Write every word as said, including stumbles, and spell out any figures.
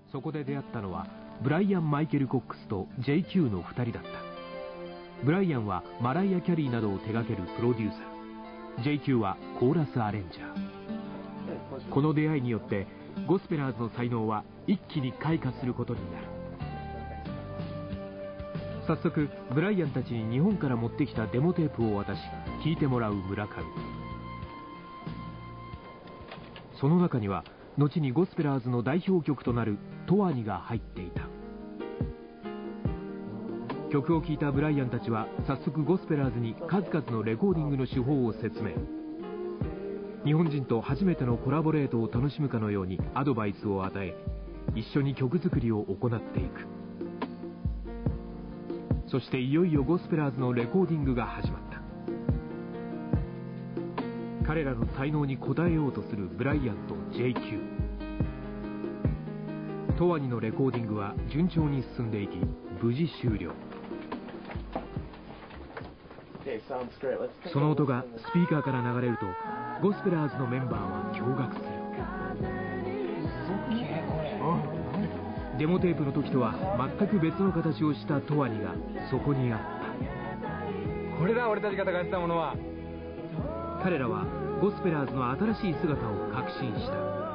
そこで出会ったのはブライアン・マイケル・コックスと ジェイキュー のふたりだった。ブライアンはマライア・キャリーなどを手掛けるプロデューサー、 ジェイキュー はコーラスアレンジャー。この出会いによってゴスペラーズの才能は一気に開花することになる。早速ブライアンたちに日本から持ってきたデモテープを渡し聴いてもらう村上。その中には後にゴスペラーズの代表曲となる「永遠に」が入っていた。曲を聴いたブライアンたちは早速ゴスペラーズに数々のレコーディングの手法を説明。日本人と初めてのコラボレートを楽しむかのようにアドバイスを与え、一緒に曲作りを行っていく。そしていよいよゴスペラーズのレコーディングが始まった。彼らの才能に応えようとするブライアンと ジェイキュー。永遠にのレコーディングは順調に進んでいき、無事終了。その音がスピーカーから流れるとゴスペラーズのメンバーは驚愕する。デモテープの時とは全く別の形をした永遠にがそこにあった。 これだ、俺たちが探したものは。 彼らはゴスペラーズの新しい姿を確信した。